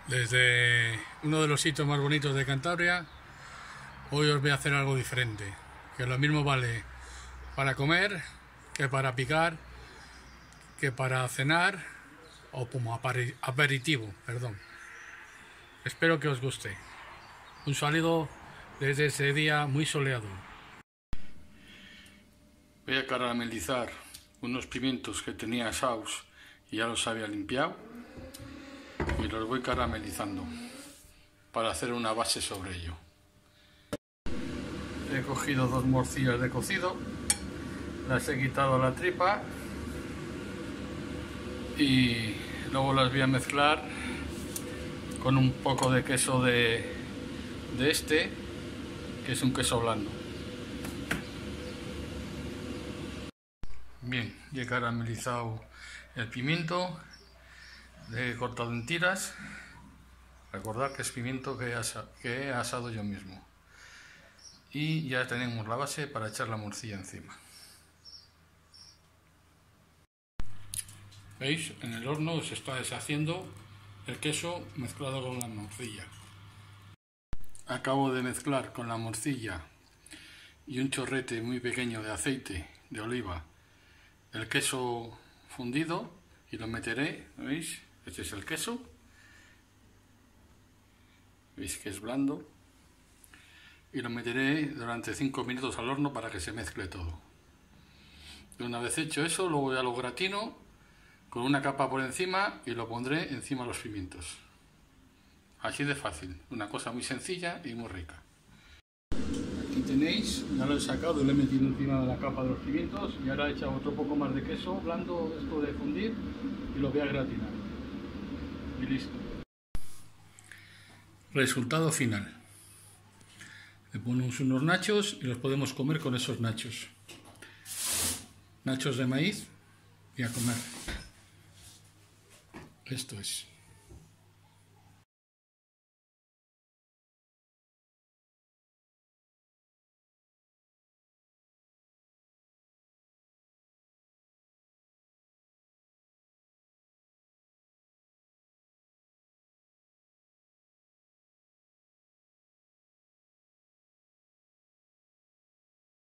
Desde uno de los sitios más bonitos de Cantabria, hoy os voy a hacer algo diferente, que lo mismo vale para comer, que para picar, que para cenar o como aperitivo, perdón. Espero que os guste. Un saludo desde ese día muy soleado. Voy a caramelizar unos pimientos que tenía asados y ya los había limpiado y los voy caramelizando para hacer una base sobre ello. He cogido 2 morcillas de cocido, las he quitado la tripa y luego las voy a mezclar con un poco de queso de este, que es un queso blando. Bien, ya he caramelizado el pimiento, le he cortado en tiras. Recordad que es pimiento que he asado yo mismo. Y ya tenemos la base para echar la morcilla encima. ¿Veis? En el horno se está deshaciendo el queso mezclado con la morcilla. Acabo de mezclar con la morcilla y un chorrete muy pequeño de aceite de oliva el queso fundido y lo meteré, ¿veis? Este es el queso. ¿Veis que es blando? Y lo meteré durante 5 minutos al horno para que se mezcle todo. Y una vez hecho eso, luego ya lo gratino con una capa por encima y lo pondré encima de los pimientos. Así de fácil, una cosa muy sencilla y muy rica. Aquí tenéis, ya lo he sacado y lo he metido encima de la capa de los pimientos y ahora he echado otro poco más de queso blando, esto de fundir, y lo voy a gratinar. Y listo. Resultado final. Le ponemos unos nachos y los podemos comer con esos nachos. Nachos de maíz y a comer. Esto es.